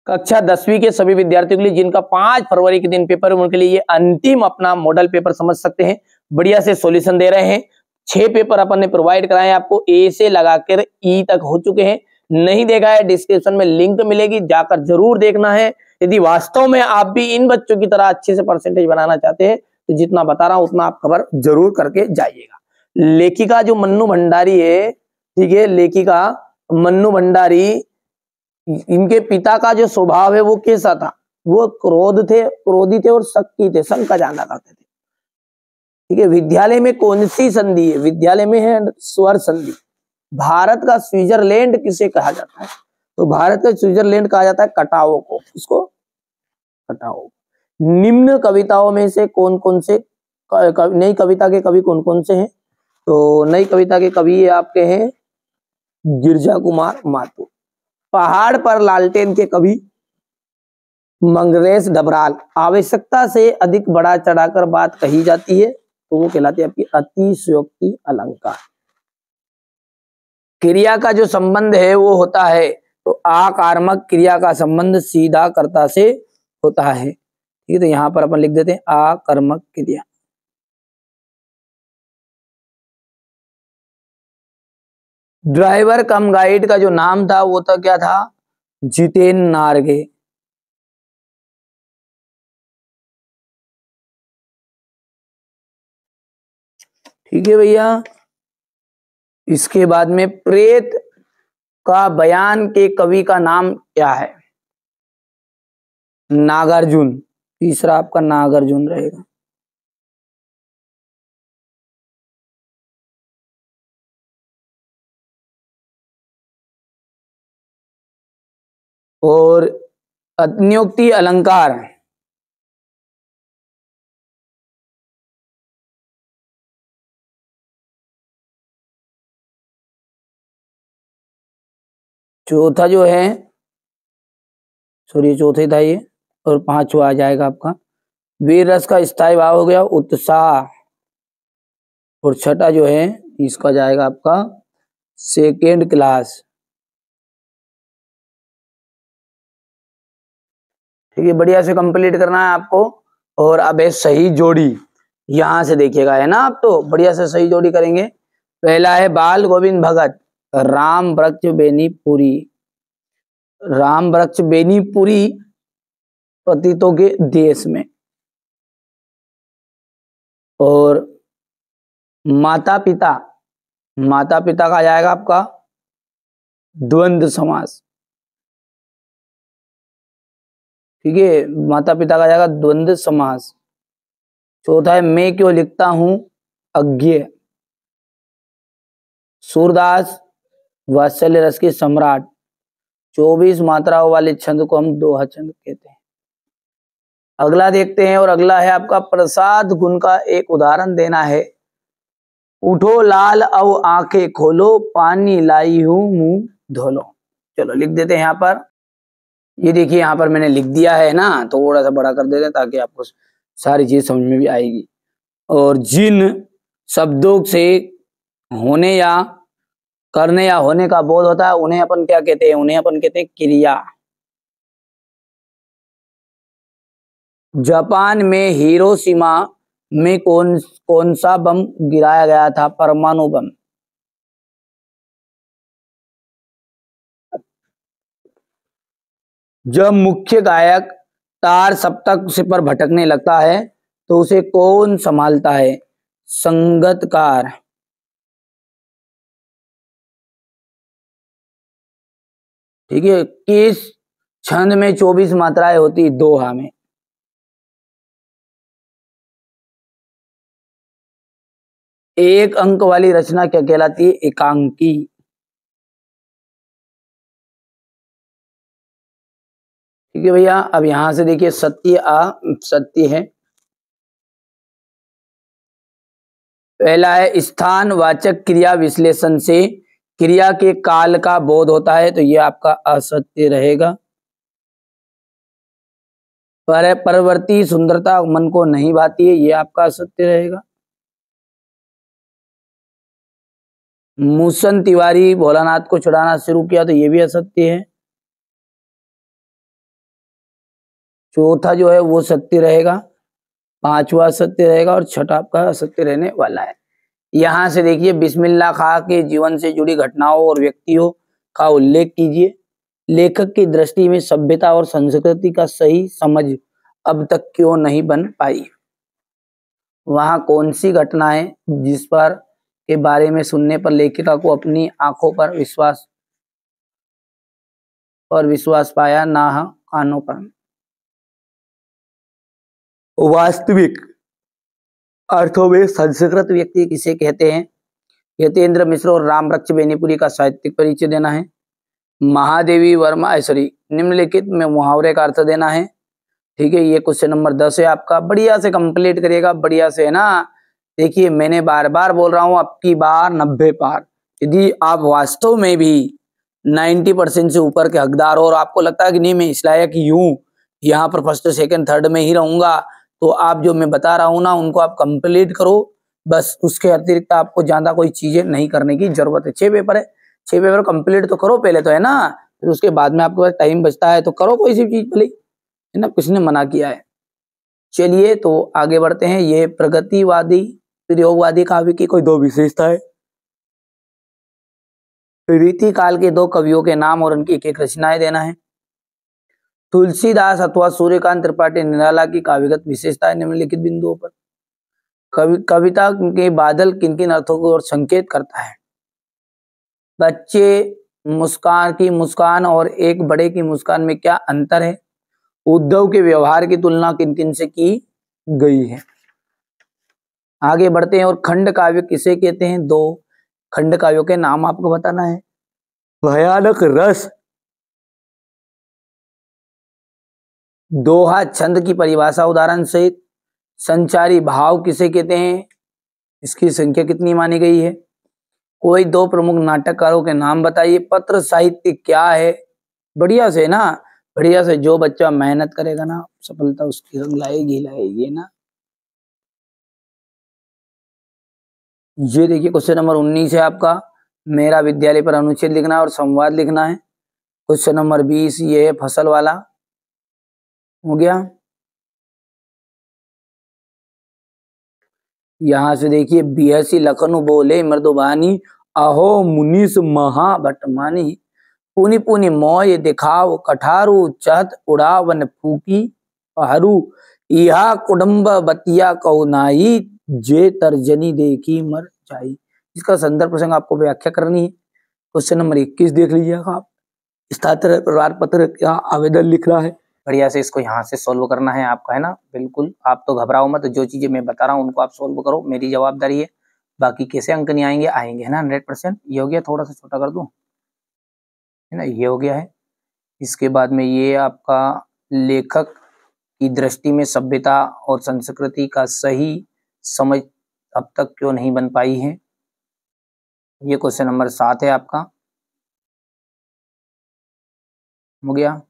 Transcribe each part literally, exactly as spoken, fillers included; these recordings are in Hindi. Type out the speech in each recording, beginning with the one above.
कक्षा दसवीं के सभी विद्यार्थियों के लिए जिनका पांच फरवरी के दिन पेपर है, उनके लिए ये अंतिम अपना मॉडल पेपर समझ सकते हैं। बढ़िया से सॉल्यूशन दे रहे हैं। छह पेपर अपन ने प्रोवाइड कराए हैं आपको, ए से लगाकर ई तक हो चुके हैं। नहीं देखा है, डिस्क्रिप्शन में लिंक मिलेगी, जाकर जरूर देखना है। यदि वास्तव में आप भी इन बच्चों की तरह अच्छे से परसेंटेज बनाना चाहते हैं तो जितना बता रहा हूं उतना आप कवर जरूर करके जाइएगा। लेखिका जो मन्नू भंडारी है, ठीक है, लेखिका मन्नू भंडारी, इनके पिता का जो स्वभाव है वो कैसा था? वो क्रोध थे, क्रोधी थे और शक्ति थे, संघ का जाना करते थे। ठीक है। विद्यालय में कौन सी संधि है? विद्यालय में है स्वर संधि। भारत का स्विट्जरलैंड किसे कहा जाता है? तो भारत का स्विट्जरलैंड कहा जाता है कटाओ को। इसको कटाओ। निम्न कविताओं में से कौन कौन से नई कविता के कवि कौन कौन से हैं? तो नई कविता के कवि आपके हैं गिरजा कुमार माथुर। पहाड़ पर लालटेन के कवि मंगरेश डबराल। आवश्यकता से अधिक बढ़ा चढ़ाकर बात कही जाती है तो वो कहलाती है आपकी अतिशयोक्ति अलंकार। क्रिया का जो संबंध है वो होता है, तो आकर्मक क्रिया का संबंध सीधा कर्ता से होता है। ठीक है, तो यहां पर अपन लिख देते हैं आकर्मक क्रिया। ड्राइवर कम गाइड का जो नाम था वो तो क्या था? जितेन नारगे। ठीक है भैया। इसके बाद में प्रेत का बयान के कवि का नाम क्या है? नागार्जुन। तीसरा आपका नागार्जुन रहेगा। और अत्युक्ति अलंकार चौथा जो है, सॉरी चौथे था ये, और पांचवा आ जाएगा आपका वीर रस का स्थायी भाव हो गया उत्साह। और छठा जो है इसका जाएगा आपका सेकेंड क्लास। ठीक है, बढ़िया से कंप्लीट करना है आपको। और अब है सही जोड़ी, यहां से देखिएगा, है ना, आप तो बढ़िया से सही जोड़ी करेंगे। पहला है बाल गोविंद भगत, राम वृक्ष बेनीपुरी। राम वृक्ष बेनीपुरी पतितों के देश में। और माता पिता, माता पिता का जाएगा आपका द्वंद्व समास। ठीक है, माता पिता का जाएगा द्वंद्व समास। चौथा है मैं क्यों लिखता हूं अज्ञेय। सूरदास वात्सल्य रस के सम्राट। चौबीस मात्राओं वाले छंद को हम दोहा छंद कहते हैं। अगला देखते हैं, और अगला है आपका प्रसाद गुण का एक उदाहरण देना है। उठो लाल औ आंखें खोलो, पानी लाई हूं मुंह धोलो। चलो लिख देते हैं यहाँ पर। ये देखिए यहाँ पर मैंने लिख दिया है ना, थोड़ा सा बड़ा कर देते हैं ताकि आपको सारी चीज समझ में भी आएगी। और जिन शब्दों से होने या करने या होने का बोध होता है उन्हें अपन क्या कहते हैं? उन्हें अपन कहते हैं क्रिया। जापान में हिरोशिमा में कौन कौन सा बम गिराया गया था? परमाणु बम। जब मुख्य गायक तार सप्तक से पर भटकने लगता है तो उसे कौन संभालता है? संगतकार। ठीक है, किस छंद में चौबीस मात्राएं होती? दोहा में। एक अंक वाली रचना क्या कहलाती है? एकांकी। ठीक है भैया, अब यहां से देखिए सत्य आ सत्य है। पहला है स्थान वाचक क्रिया विश्लेषण से क्रिया के काल का बोध होता है, तो ये आपका असत्य रहेगा। पर परवर्ती सुंदरता मन को नहीं भाती है, ये आपका असत्य रहेगा। मूसन तिवारी भोलानाथ को चढ़ाना शुरू किया, तो ये भी असत्य है। चौथा जो है वो सत्य रहेगा, पांचवा सत्य रहेगा और छठा आपका असत्य रहने वाला है। यहां से देखिए बिस्मिल्लाह खां के जीवन से जुड़ी घटनाओं और व्यक्तियों का उल्लेख कीजिए। लेखक की दृष्टि में सभ्यता और संस्कृति का सही समझ अब तक क्यों नहीं बन पाई। वहां कौन सी घटना है जिस पर के बारे में सुनने पर लेखिका को अपनी आंखों पर विश्वास और विश्वास पाया, ना कानों पर। वास्तविक अर्थों में संस्कृत व्यक्ति किसे कहते हैं? यतेंद्र मिश्र और रामवृक्ष बेनीपुरी का साहित्यिक परिचय देना है। महादेवी वर्मा सॉरी निम्नलिखित में मुहावरे का अर्थ देना है। ठीक है, ये क्वेश्चन नंबर दस है आपका। बढ़िया से कंप्लीट करिएगा, बढ़िया से, है ना। देखिए मैंने बार बार बोल रहा हूं, अब की बार नब्बे पार। यदि आप वास्तव में भी नब्बे परसेंट से ऊपर के हकदार हो और आपको लगता है कि नहीं मैं इस लायक यूं यहाँ पर फर्स्ट सेकंड थर्ड में ही रहूंगा, तो आप जो मैं बता रहा हूं ना उनको आप कंप्लीट करो। बस उसके अतिरिक्त आपको ज्यादा कोई चीजें नहीं करने की जरूरत है। छह पेपर है, छह पेपर कंप्लीट तो करो पहले तो, है ना। फिर उसके बाद में आपके पास टाइम बचता है तो करो कोई सी चीज भले, है ना, किसने मना किया है। चलिए तो आगे बढ़ते हैं। ये प्रगतिवादी प्रयोगवादी काव्य की कोई दो विशेषता है। रीति काल के दो कवियों के नाम और उनकी एक एक रचनाएं देना है। तुलसीदास अथवा सूर्यकांत त्रिपाठी निराला की काव्यगत विशेषताएं निम्नलिखित बिंदुओं पर। कवि कविता के बादल किन किन अर्थों को और संकेत करता है? बच्चे मुस्कान की मुस्कान और एक बड़े की मुस्कान में क्या अंतर है? उद्धव के व्यवहार की तुलना किन किन से की गई है? आगे बढ़ते हैं। और खंड काव्य किसे कहते हैं? दो खंड काव्यों के नाम आपको बताना है। भयानक रस, दोहा छंद की परिभाषा उदाहरण सहित। संचारी भाव किसे कहते हैं? इसकी संख्या कितनी मानी गई है? कोई दो प्रमुख नाटककारों के नाम बताइए। पत्र साहित्य क्या है? बढ़िया से ना, बढ़िया से, जो बच्चा मेहनत करेगा ना सफलता उसकी रंग लाएगी लाएगी ना। ये देखिए क्वेश्चन नंबर उन्नीस है आपका। मेरा विद्यालय पर अनुच्छेद लिखना है और संवाद लिखना है। क्वेश्चन नंबर बीस ये है फसल वाला, हो गया। यहां से देखिए बीएससी लखनऊ बोले मृदुबानी, अहो मुनीस महाभटमानी, पुनि पुनि मोय दिखाव कठारू, चहत उड़ावन फूकी पहरू, इहा कुडम्ब बतिया कौनाई, जे तर्जनी देखी मर जाई। इसका संदर्भ प्रसंग आपको व्याख्या करनी है। क्वेश्चन नंबर इक्कीस देख लीजिएगा आप। स्थानांतरण प्रमाण पत्र का आवेदन लिखना है। बढ़िया से इसको यहाँ से सोल्व करना है आपका, है ना। बिल्कुल आप तो घबराओ मत, जो चीजें मैं बता रहा हूँ उनको आप सोल्व करो, मेरी जवाबदारी है। बाकी कैसे अंक नहीं आएंगे, आएंगे, है ना, हंड्रेड परसेंट। ये हो गया, थोड़ा सा छोटा कर दूं, है ना, ये हो गया है। इसके बाद में ये आपका लेखक की दृष्टि में सभ्यता और संस्कृति का सही समझ अब तक क्यों नहीं बन पाई है। ये क्वेश्चन नंबर सात है आपका, हो गया।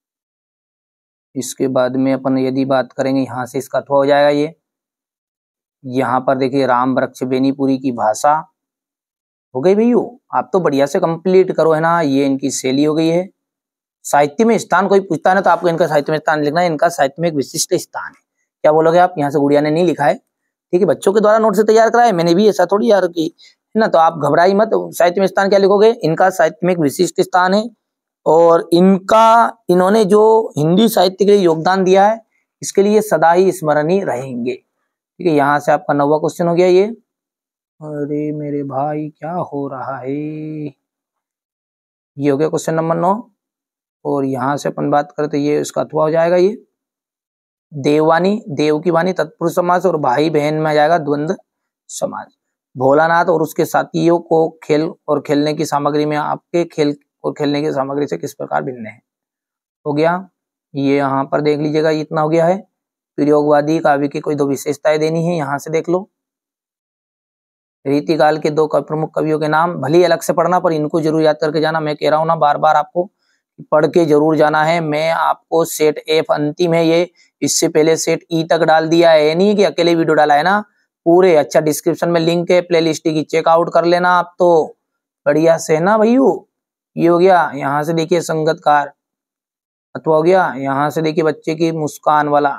इसके बाद में अपन यदि बात करेंगे यहाँ से इसका अथवा हो जाएगा। ये यहाँ पर देखिए रामवृक्ष बेनीपुरी की भाषा हो गई भैया। आप तो बढ़िया से कंप्लीट करो, है ना। ये इनकी शैली हो गई है। साहित्य में स्थान कोई पूछता है ना तो आपको इनका साहित्य में स्थान लिखना है। इनका साहित्य में एक विशिष्ट स्थान है। क्या बोलोगे आप? यहाँ से गुड़िया ने नहीं लिखा है, ठीक है, बच्चों के द्वारा नोट से तैयार कराया, मैंने भी ऐसा थोड़ी यार की, है ना। तो आप घबराई मत। साहित्य में स्थान क्या लिखोगे? इनका साहित्य में एक विशिष्ट स्थान है और इनका इन्होंने जो हिंदी साहित्य के लिए योगदान दिया है इसके लिए सदा ही स्मरणीय रहेंगे। ठीक है, यहाँ से आपका नौवा क्वेश्चन हो गया ये। अरे मेरे भाई क्या हो रहा है, ये हो गया क्वेश्चन नंबर नौ। और यहाँ से अपन बात करें तो ये इसका अथवा हो जाएगा। ये देववाणी, देव की वाणी तत्पुरुष समाज और भाई बहन में आ जाएगा द्वंद्व समाज। भोलानाथ और उसके साथियों को खेल और खेलने की सामग्री में आपके खेल और खेलने की सामग्री से किस प्रकार भिन्न है, हो गया। ये यहाँ पर देख लीजिएगा, इतना हो गया है। प्रयोगवादी काव्य की कोई दो विशेषताएं देनी है, यहाँ से देख लो। रीतिकाल के दो प्रमुख कवियों के नाम, भले ही अलग से पढ़ना पर इनको जरूर याद करके जाना। मैं कह रहा हूँ ना बार बार आपको पढ़ के जरूर जाना है। मैं आपको सेट एफ अंतिम है ये, इससे पहले सेट ई तक डाल दिया है, नहीं कि अकेले वीडियो डाला है ना पूरे। अच्छा डिस्क्रिप्शन में लिंक है, प्लेलिस्ट की चेकआउट कर लेना आप तो बढ़िया से, है ना भैया। ये हो गया। यहाँ से देखिए संगतकार, अथवा हो गया। यहां से देखिए बच्चे की मुस्कान वाला,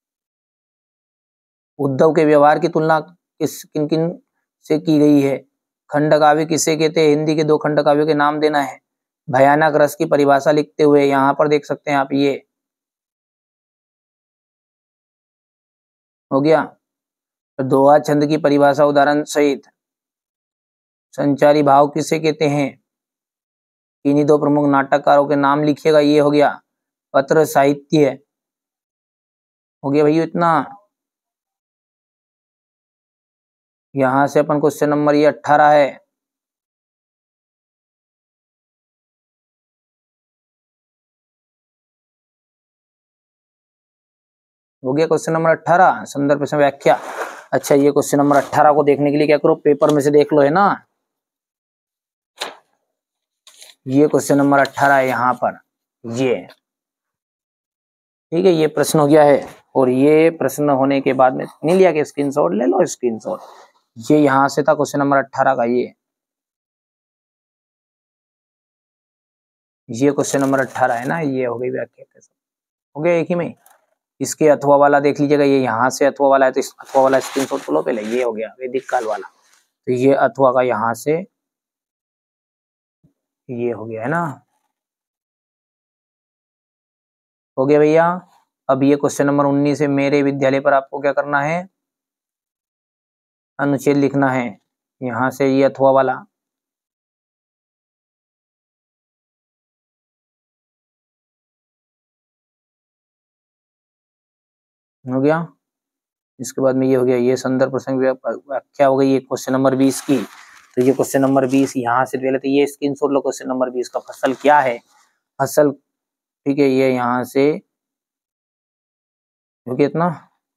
उद्धव के व्यवहार की तुलना किस किन किन से की गई है। खंड काव्य किसे कहते हैं, हिंदी के दो खंड काव्यों के नाम देना है। भयानक रस की परिभाषा लिखते हुए यहाँ पर देख सकते हैं आप, ये हो गया। तो दोहा छंद की परिभाषा उदाहरण सहित। संचारी भाव किसे कहते हैं, इन्हीं दो प्रमुख नाटककारों के नाम लिखिएगा, ये हो गया। पत्र साहित्य हो गया भैया इतना। यहां से अपन क्वेश्चन नंबर ये अट्ठारह है, हो गया क्वेश्चन नंबर अट्ठारह, संदर्भ प्रश्न व्याख्या। अच्छा ये क्वेश्चन नंबर अट्ठारह को देखने के लिए क्या करो, पेपर में से देख लो, है ना। ये क्वेश्चन नंबर अट्ठारह है यहाँ पर, ये ठीक है, ये प्रश्न हो गया है। और ये प्रश्न होने के बाद में नहीं लिया कि स्क्रीनशॉट ले लो, स्क्रीनशॉट। ये यहां से था क्वेश्चन नंबर अट्ठारह का, ये ये क्वेश्चन नंबर अट्ठारह है ना, ये हो गई व्याख्या। हो गया एक ही में। इसके अथवा वाला देख लीजिएगा, ये यहाँ से अथवा वाला है, तो इस अथवा वाला स्क्रीनशॉट को लो पहले, ये हो गया वैदिक काल वाला। तो ये अथवा का यहाँ से ये हो गया, है ना। हो गया भैया। अब ये क्वेश्चन नंबर उन्नीस है, मेरे विद्यालय पर आपको क्या करना है, अनुच्छेद लिखना है। यहाँ से ये अथवा वाला, हो गया। इसके बाद में ये हो गया, ये संदर्भ प्रसंग व्याख्या हो गई, ये क्वेश्चन नंबर बीस की। तो ये क्वेश्चन नंबर बीस यहाँ से पहले तो ये स्क्रीनशॉट लो, क्वेश्चन नंबर बीस का फसल क्या है, फसल, ठीक है, ये यहाँ से हो गया इतना।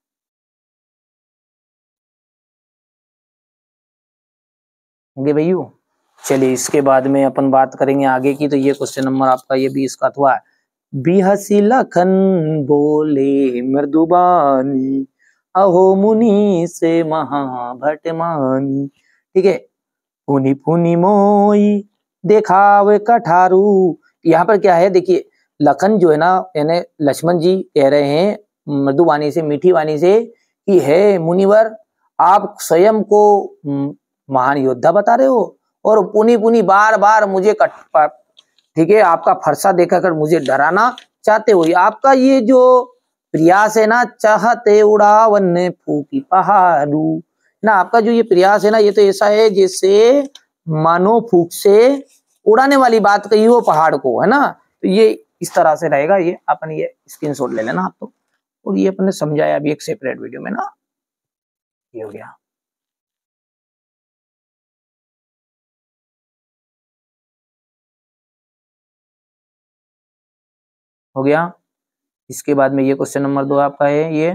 हो गया भैया। चलिए इसके बाद में अपन बात करेंगे आगे की। तो ये क्वेश्चन नंबर आपका ये बीस का अथवा है। बिहसी लखन बोले मृदुबानी, अहो मुनि से महाभट मानी। ठीक है, पुनि पुनि मोई देखावे कठारू। यहाँ पर क्या है देखिए, लखन जो है ना, यानी लक्ष्मण जी कह रहे हैं मृदुवाणी से, मीठी वाणी से कि हे मुनिवर, आप स्वयं को महान योद्धा बता रहे हो और पुनी पुनी बार बार मुझे कट, ठीक है, आपका फरसा देखाकर मुझे डराना चाहते हो। आपका ये जो प्रयास है ना, चाहते उड़ावन फूकी पहाड़ू ना, आपका जो ये प्रयास है ना, ये तो ऐसा है जैसे मानो फूक से उड़ाने वाली बात कही हो पहाड़ को, है ना। तो ये इस तरह से रहेगा, ये अपन ये स्क्रीनशॉट ले लेना आप तो। और ये अपन ने समझाया अभी एक सेपरेट वीडियो में ना, ये हो गया। हो गया। इसके बाद में ये क्वेश्चन नंबर दो आपका है, ये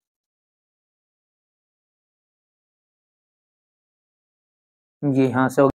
ये यहां से